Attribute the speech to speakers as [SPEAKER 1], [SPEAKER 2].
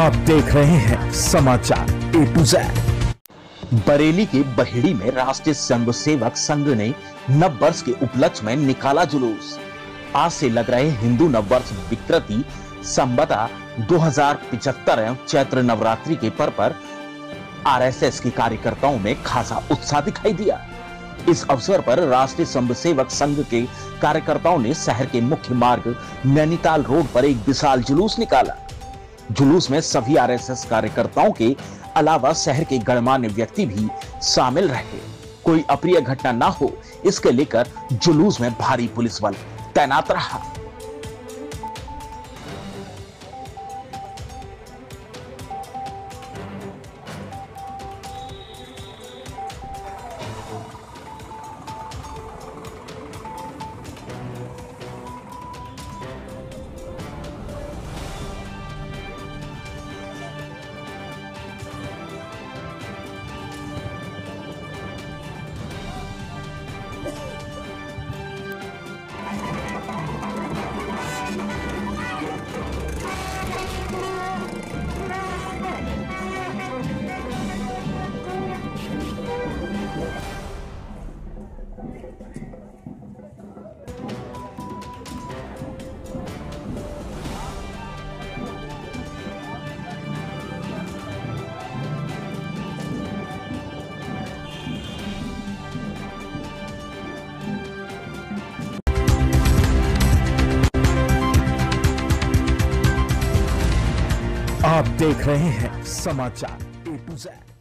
[SPEAKER 1] आप देख रहे हैं समाचार ए टू जेड।
[SPEAKER 2] बरेली के बहेड़ी में राष्ट्रीय स्वयंसेवक संघ ने नव वर्ष के उपलक्ष्य में निकाला जुलूस। आज से लग रहे हिंदू नववर्ष विकृति संबता 2075 एवं चैत्र नवरात्रि के पर्व पर आरएसएस के कार्यकर्ताओं में खासा उत्साह दिखाई दिया। इस अवसर पर राष्ट्रीय स्वयंसेवक संघ के कार्यकर्ताओं ने शहर के मुख्य मार्ग नैनीताल रोड पर एक विशाल जुलूस निकाला। जुलूस में सभी आरएसएस कार्यकर्ताओं के अलावा शहर के गणमान्य व्यक्ति भी शामिल रहे। कोई अप्रिय घटना ना हो, इसके लेकर जुलूस में भारी पुलिस बल तैनात रहा।
[SPEAKER 1] आप देख रहे हैं समाचार ए टू जेड।